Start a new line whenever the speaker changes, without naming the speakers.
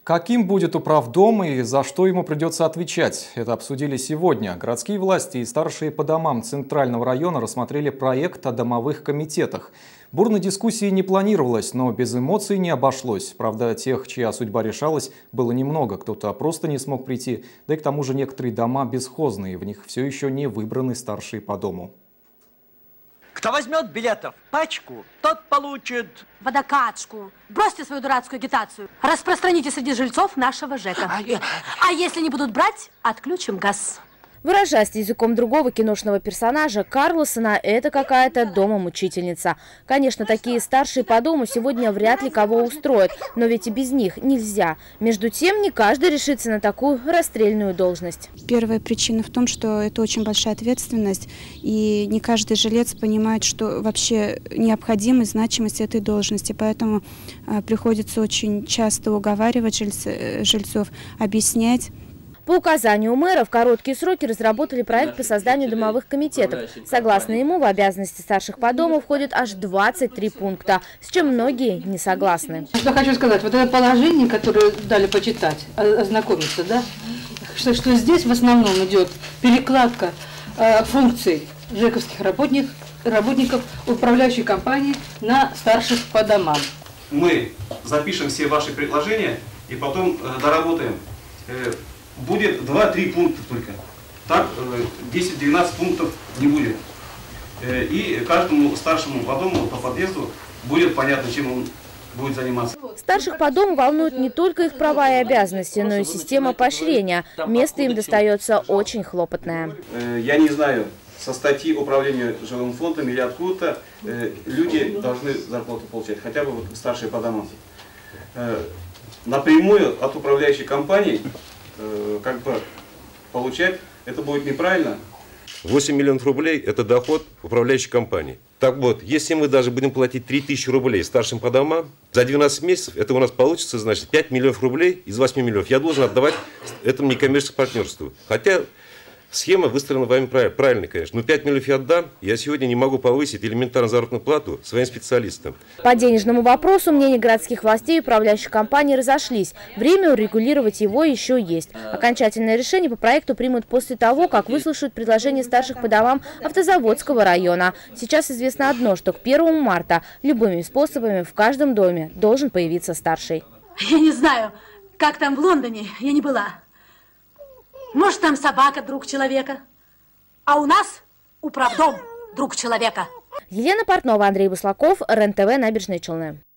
Каким будет управдом и за что ему придется отвечать? Это обсудили сегодня. Городские власти и старшие по домам Центрального района рассмотрели проект о домовых комитетах. Бурной дискуссии не планировалось, но без эмоций не обошлось. Правда, тех, чья судьба решалась, было немного. Кто-то просто не смог прийти. Да и к тому же некоторые дома бесхозные. В них все еще не выбраны старшие по дому.
Кто возьмет билетов пачку, тот получит...
Водокачку. Бросьте свою дурацкую агитацию. Распространите среди жильцов нашего ЖЭКа. А если не будут брать, отключим газ.
Выражаясь языком другого киношного персонажа, Карлосона, это какая-то домомучительница. Конечно, такие старшие по дому сегодня вряд ли кого устроят, но ведь и без них нельзя. Между тем, не каждый решится на такую расстрельную должность.
Первая причина в том, что это очень большая ответственность, и не каждый жилец понимает, что вообще необходимость, значимость этой должности. Поэтому приходится очень часто уговаривать жильцов, объяснять.
По указанию мэра в короткие сроки разработали проект по созданию домовых комитетов. Согласно ему, в обязанности старших по дому входит аж 23 пункта, с чем многие не согласны.
Что хочу сказать, вот это положение, которое дали почитать, ознакомиться, да, что здесь в основном идет перекладка функций ЖЭКовских работников управляющей компании на старших по домам.
Мы запишем все ваши предложения и потом доработаем. Будет 2-3 пункта только. Так 10-12 пунктов не будет. И каждому старшему по дому, по подъезду будет понятно, чем он будет заниматься.
Старших по дому волнуют не только их права и обязанности, но и система поощрения. Место им достается очень хлопотное.
Я не знаю, со статьи управления жилым фондом или откуда-то люди должны зарплату получать, хотя бы вот старшие по домам. Напрямую от управляющей компании как бы получать, это будет неправильно.
8 миллионов рублей – это доход управляющей компании. Так вот, если мы даже будем платить 3000 рублей старшим по домам, за 12 месяцев это у нас получится, значит, 5 миллионов рублей из 8 миллионов я должен отдавать этому некоммерческому партнерству. Хотя схема выстроена вами правильно, конечно. Но 5 миллионов я отдам, я сегодня не могу повысить элементарно заработную плату своим специалистам.
По денежному вопросу мнения городских властей и управляющих компаний разошлись. Время урегулировать его еще есть. Окончательное решение по проекту примут после того, как выслушают предложения старших по домам Автозаводского района. Сейчас известно одно, что к 1 марта любыми способами в каждом доме должен появиться старший.
Я не знаю, как там в Лондоне, я не была. Может, там собака друг человека, а у нас управдом друг человека.
Елена Портнова, Андрей Буслаков, РЕН-ТВ, Набережные Челны.